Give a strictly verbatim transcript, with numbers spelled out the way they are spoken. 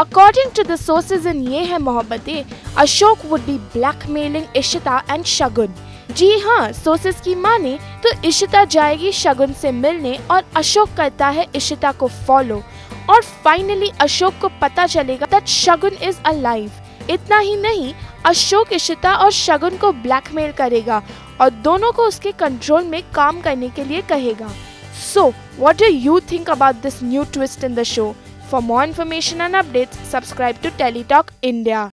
According to the sources in ये है Mohabbatein, Ashok would be blackmailing Ishita and शगुन। जी हाँ, सोर्सेस की माने तो इशिता जाएगी शगुन से मिलने और अशोक करता है इशिता को फॉलो और फाइनली अशोक को पता चलेगा दैट शगुन इज अलाइव। इतना ही नहीं, अशोक इशिता और शगुन को ब्लैकमेल करेगा और दोनों को उसके कंट्रोल में काम करने के लिए कहेगा। So what do you think about this new twist in the show? For more information and updates, subscribe to Tele Talk India.